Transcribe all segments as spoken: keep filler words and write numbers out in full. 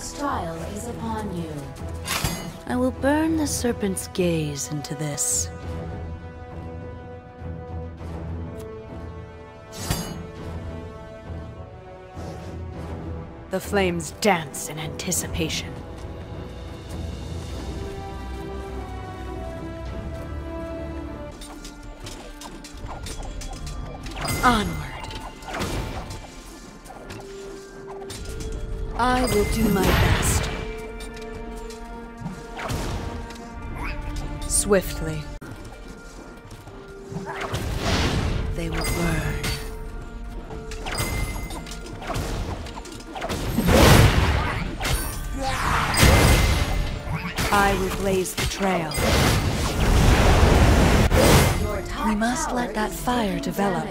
God's trial is upon you. I will burn the serpent's gaze into this. The flames dance in anticipation. Onward. I will do my best. Swiftly. They will burn. I will blaze the trail. We must let that fire develop.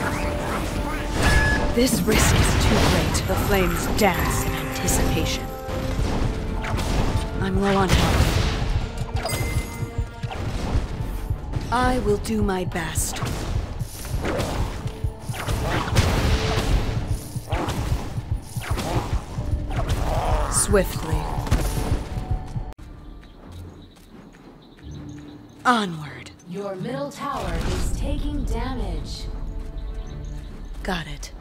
This risk is too great. The flames dance in anticipation. I'm low on health. I will do my best. Swiftly. Onward. Your middle tower is taking damage. Got it.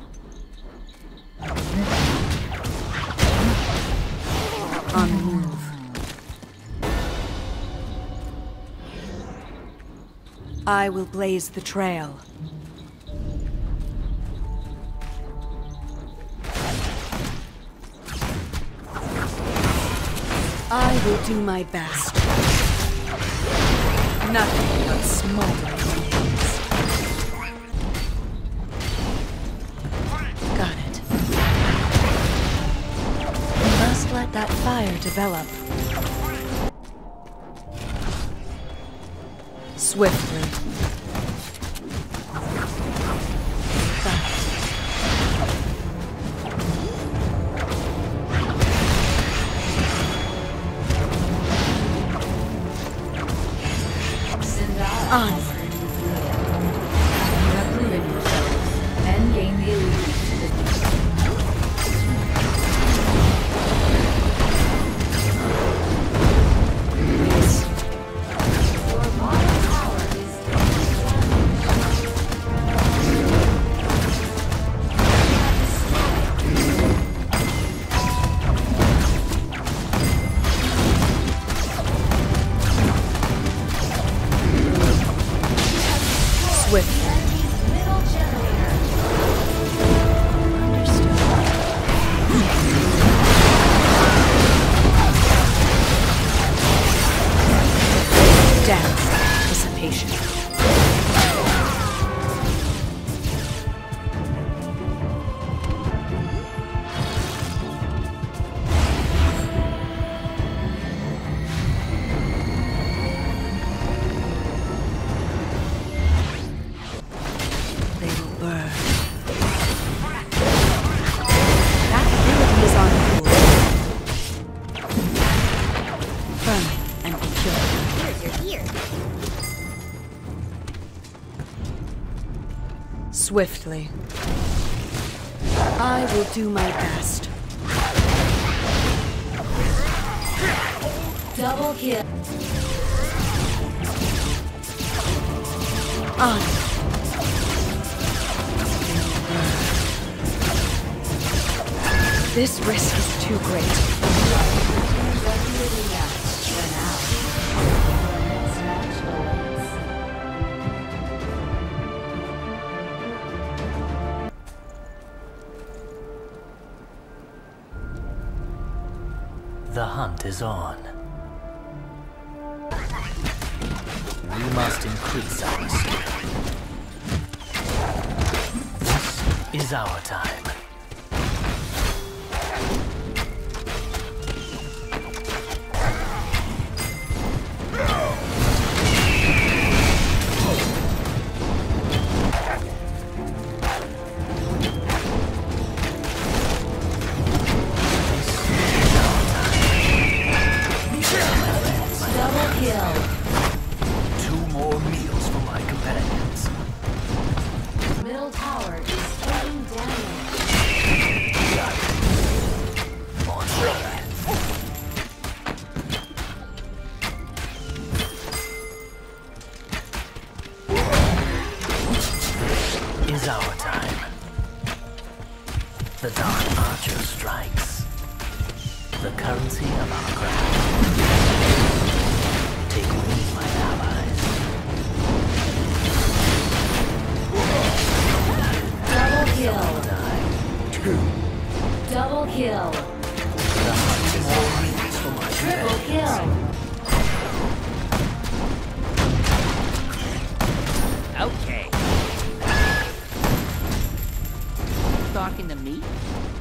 On the move. I will blaze the trail. I will do my best. Nothing but smoldering remains. Got it. We must let that fire develop. Swiftly. Got it. Onward. You have proven yourself and gained the illusion to the Yes. Your bottom tower is Swift. middle generator. Understood. Dance anticipation. They will burn. That ability is on cool. Burn and pure. Here's your ear. Swiftly. I will do my best. Double kill. On. This risk is too great. The hunt is on. We must increase our skill. This is our time. Middle tower is taking damage. The Dark Archer strikes. The currency of our ground. Take me, my allies. Double Shall kill. die. Double kill. The hunt is on for my Triple kill. Okay. Talking to me?